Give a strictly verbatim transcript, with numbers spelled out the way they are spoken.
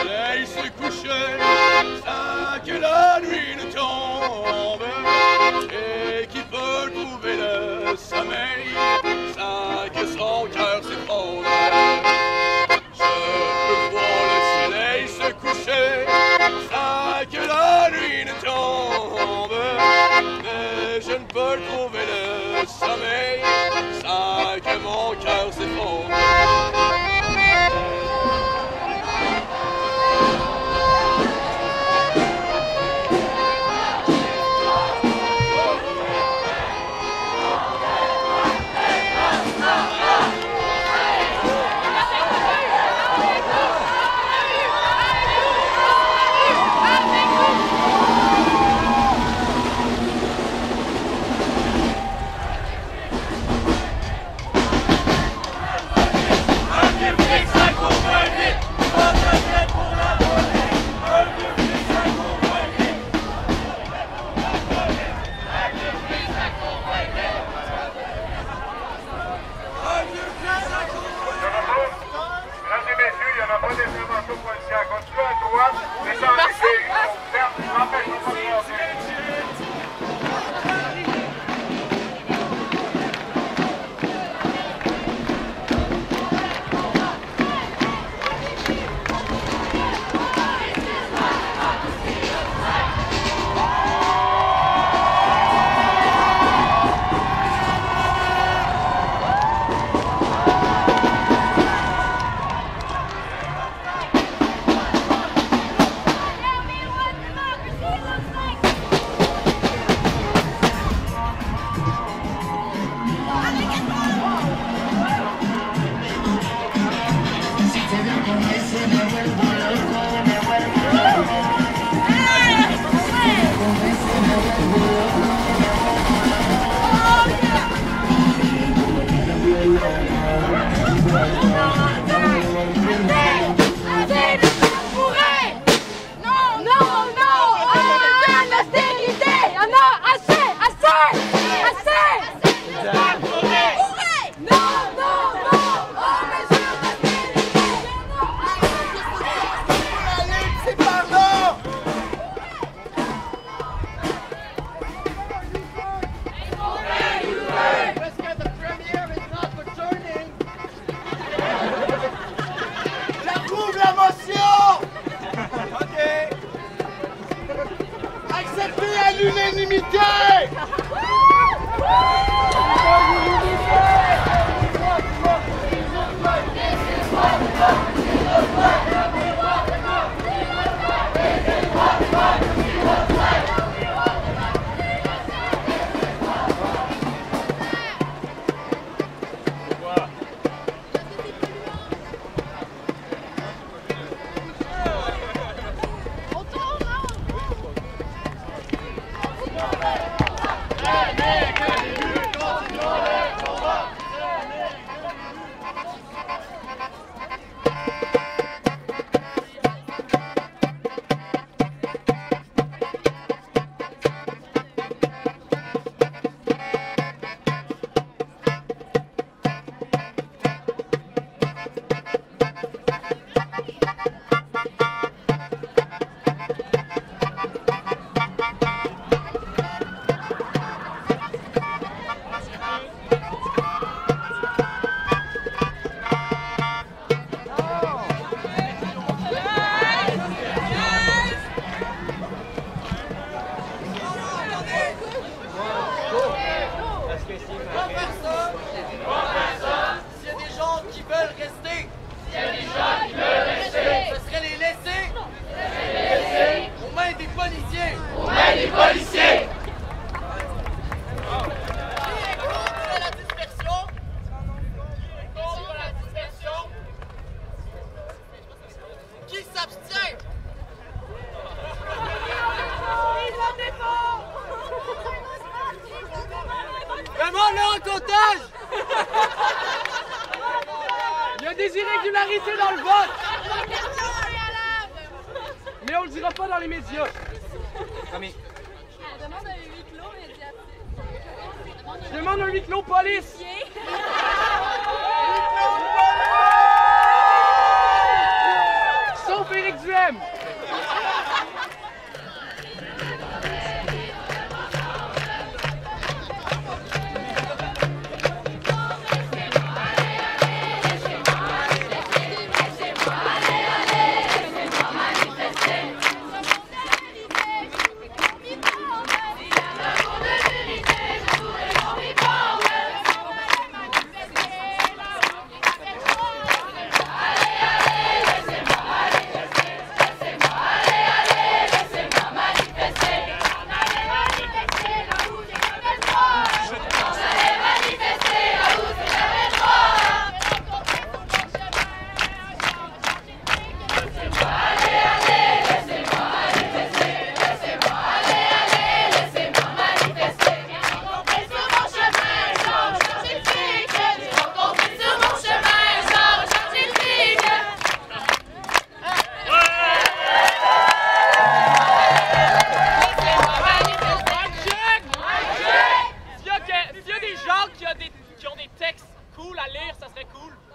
soleil se couchait, sans que la nuit ne tombe, et qui peut trouver le sommeil, sans que son cœur s'effondre. Je peux voir le soleil se coucher, sans que la nuit ne tombe, mais je ne peux trouver le sommeil, sans que mon cœur s'effondre. Demande-le en comptage! Il y a des irrégularités dans le vote! Mais on le dira pas dans les médias. Promis. Je demande un huis clos médiatique. Je demande un huis clos police! Sauf Éric Duhem! lire, ça serait cool.